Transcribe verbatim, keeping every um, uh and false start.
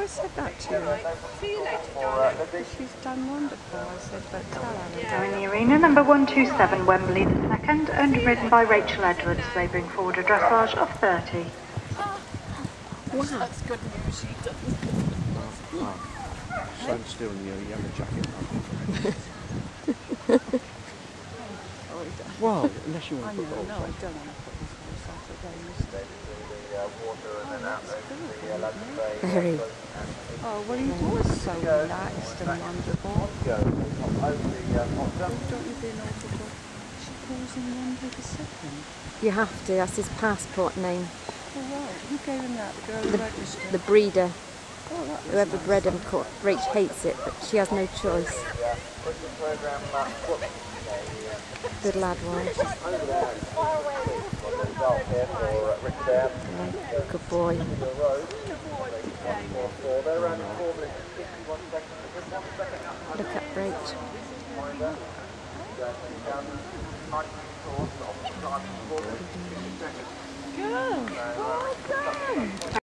said that to her. See you later, darling. She's done wonderful. I said, but tell her. Now in the arena, number one two seven, Wembley the second, and ridden by Rachel Edwards. They bring forward a dressage of thirty. Wow. That's good news, she does. Oh, stand still in your yellow jacket. Well, unless you want to put I know, the no, whole I don't want to put this whole Saturday. Very. Oh, well, he's always so relaxed and wonderful. Don't you be an awful boy? She calls him Wembley the second. You have to, that's his passport name. Oh, right. Who gave him that? The girl who The, registered? the breeder. Oh, that was Whoever nice. bred him, Rach hates it, but she has no choice. Good lad, Wally. Right, good boy. Look at Rach. Good. Well done.